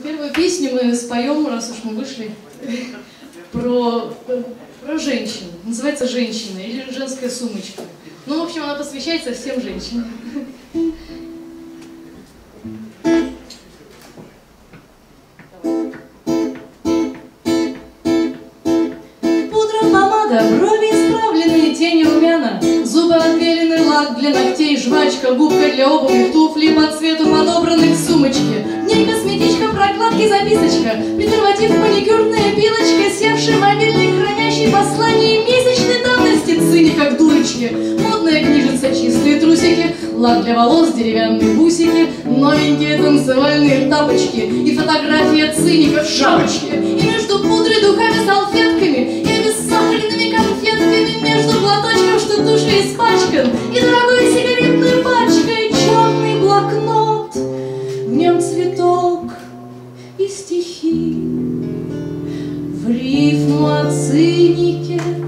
Первую песню мы споем, раз уж мы вышли, про женщин. Называется «Женщина» или «Женская сумочка». Ну, в общем, она посвящается всем женщинам. Пудра, помада, брови исправлены, тени румяна, зубы отбелены, лак для ногтей, жвачка, губка для обуви, туфли по цвету подобраны к сумочке. Не косметичка, прокладки, записочка, презерватив, маникюрная пилочка, севший мобильник, хранящий послание месячной давности, циник как дурочки, модная книжица, чистые трусики, лак для волос, деревянные бусики, новенькие танцевальные тапочки и фотография циника в шапочке. И между пудрой, духами, салфетками и бессахарными конфетками, между платочком, что тушью испачкан, и дорогой сигаретной пачкой черный блокнот, в нем цветок и стихи в рифму о цинике.